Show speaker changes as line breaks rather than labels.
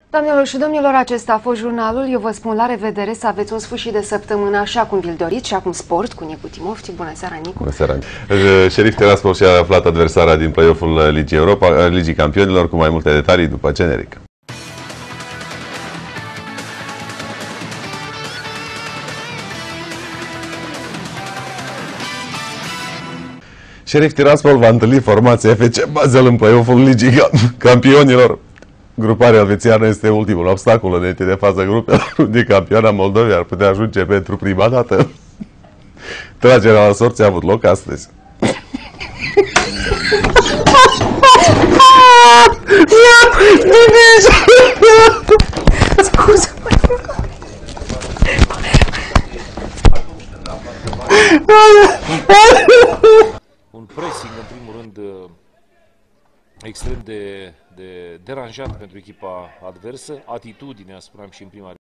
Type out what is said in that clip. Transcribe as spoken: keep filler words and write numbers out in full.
Doamnelor și domnilor, acesta a fost jurnalul. Eu vă spun la revedere, să aveți un sfârșit de săptămână așa cum vi-l doriți și acum sport cu Nicu Timofti. Bună seara, Nicu!
Bună seara! Sheriff Tiraspol și-a aflat adversara din play-off-ul Ligii Europa, Ligii Campionilor, cu mai multe detalii după generic. Sheriff Tiraspol va întâlni formația F C Basel în play-off-ul Ligii Campionilor. Gruparea elvețiană este ultimul obstacol înainte de faza grupelor, unde campioana Moldovei ar putea ajunge pentru prima dată. Tragerea la sorți a avut loc astăzi.
Scuze-mă!
Un pressing, în primul rând, extrem de, de deranjant pentru echipa adversă, atitudinea, spuneam și în prima